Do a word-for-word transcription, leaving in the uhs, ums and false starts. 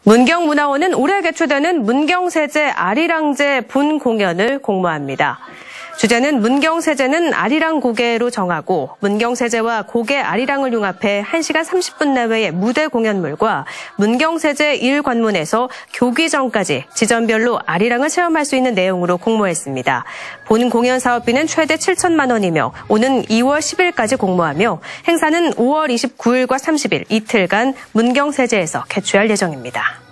문경문화원은 올해 개최되는 문경세제 아리랑제 본공연을 공모합니다. 주제는 문경세제는 아리랑 고개로 정하고 문경세제와 고개 아리랑을 융합해 한 시간 삼십 분 내외의 무대 공연물과 문경세제 일 관문에서 교귀전까지 지점별로 아리랑을 체험할 수 있는 내용으로 공모했습니다. 본 공연 사업비는 최대 칠천만 원이며 오는 이월 십일까지 공모하며 행사는 오월 이십구일과 삼십일 이틀간 문경세제에서 개최할 예정입니다.